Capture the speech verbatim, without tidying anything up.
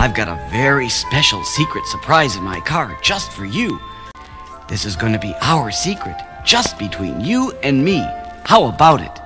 I've got a very special secret surprise in my car just for you. This is going to be our secret, just between you and me. How about it?